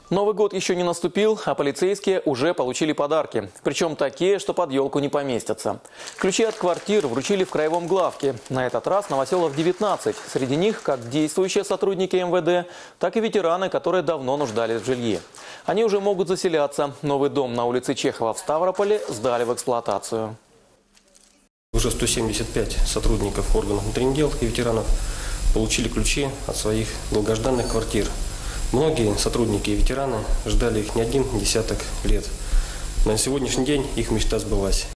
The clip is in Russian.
Новый год еще не наступил, а полицейские уже получили подарки. Причем такие, что под елку не поместятся. Ключи от квартир вручили в краевом главке. На этот раз новоселов 19. Среди них как действующие сотрудники МВД, так и ветераны, которые давно нуждались в жилье. Они уже могут заселяться. Новый дом на улице Чехова в Ставрополе сдали в эксплуатацию. Уже 175 сотрудников органов внутренних дел и ветеранов получили ключи от своих долгожданных квартир. Многие сотрудники и ветераны ждали их не один десяток лет. На сегодняшний день их мечта сбылась.